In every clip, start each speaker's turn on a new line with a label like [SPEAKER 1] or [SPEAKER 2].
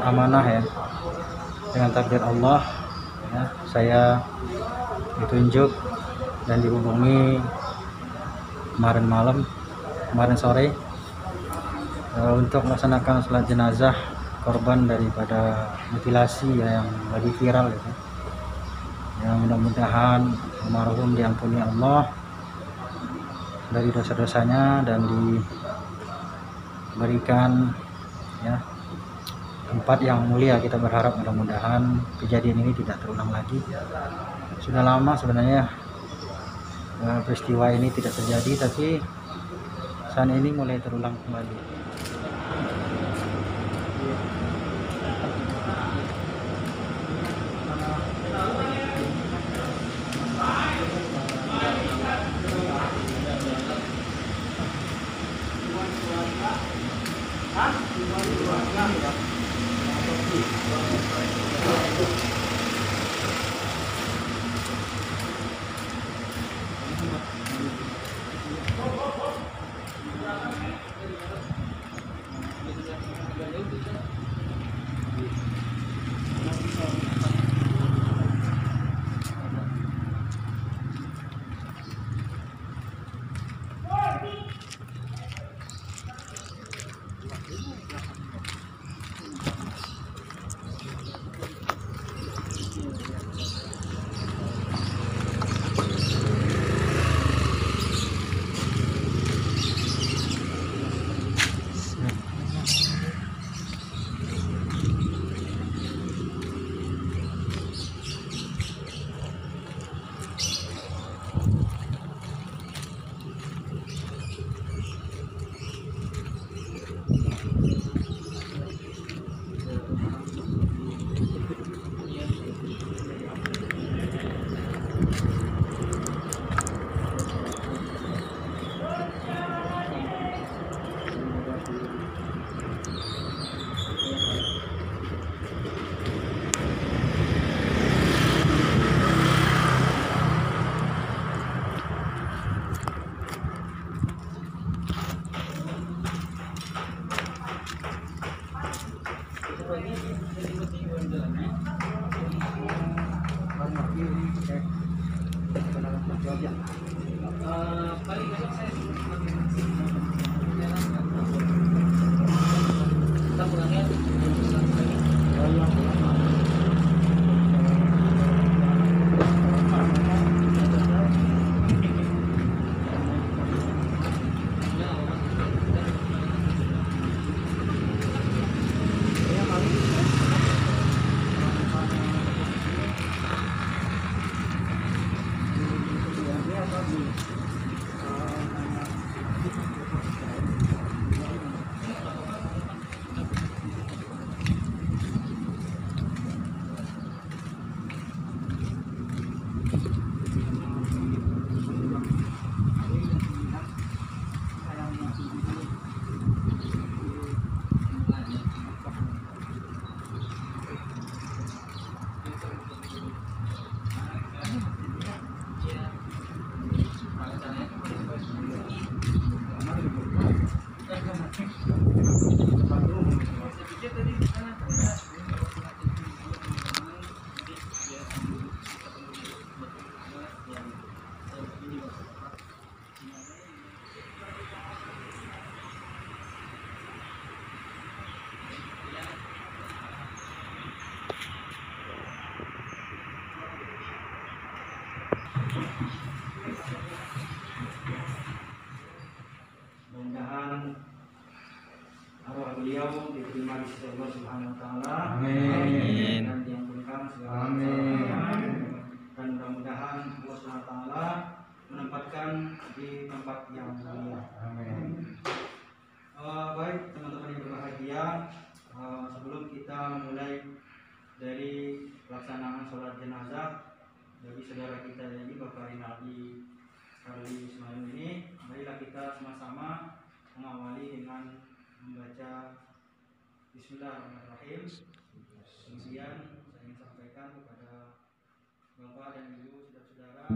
[SPEAKER 1] amanah ya, dengan takdir Allah ya, saya ditunjuk dan dihubungi kemarin sore untuk melaksanakan sholat jenazah korban daripada mutilasi ya, yang lagi viral gitu. Ya, mudah-mudahan almarhum diampuni Allah dari dosa-dosanya dan diberikan ya tempat yang mulia. Kita berharap mudah-mudahan kejadian ini tidak terulang lagi. Sudah lama sebenarnya peristiwa ini tidak terjadi, tapi saat ini mulai terulang kembali. Mudah-mudahan arwah beliau diterima di sisi Allah Subhanahu wa taala. Amin. Dan diampunkan segala dosa. Dan mudah-mudahan Allah Subhanahu wa taala menempatkan di tempat yang mulia. Amin. Baik teman-teman yang berbahagia, sebelum kita mulai dari pelaksanaan sholat jenazah bagi saudara kita ini Bapak Rinaldi Karli Ismail ini, marilah kita sama-sama mengawali dengan membaca Bismillahirrahmanirrahim. Kemudian saya ingin sampaikan kepada Bapak dan Ibu saudara-saudara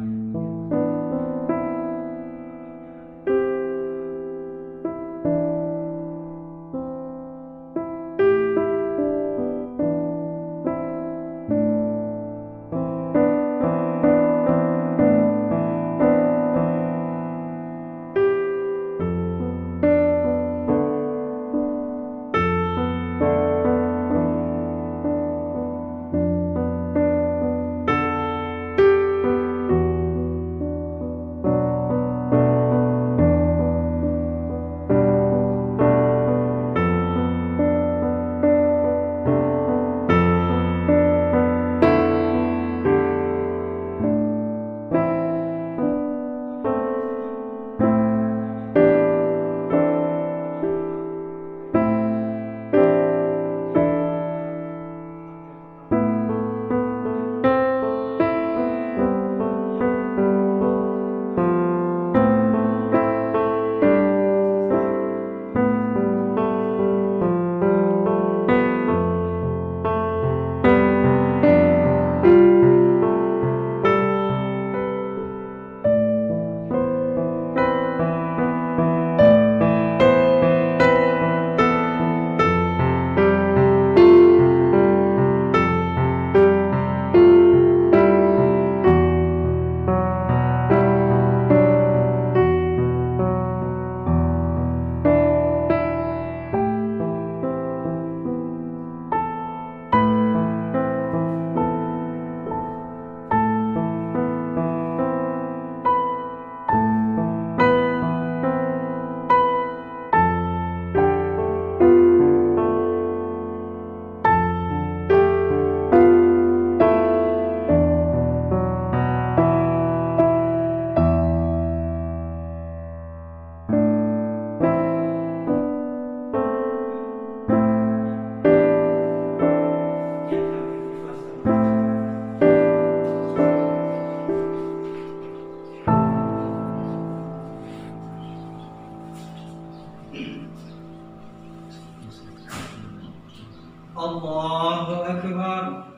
[SPEAKER 1] Allahu Akbar.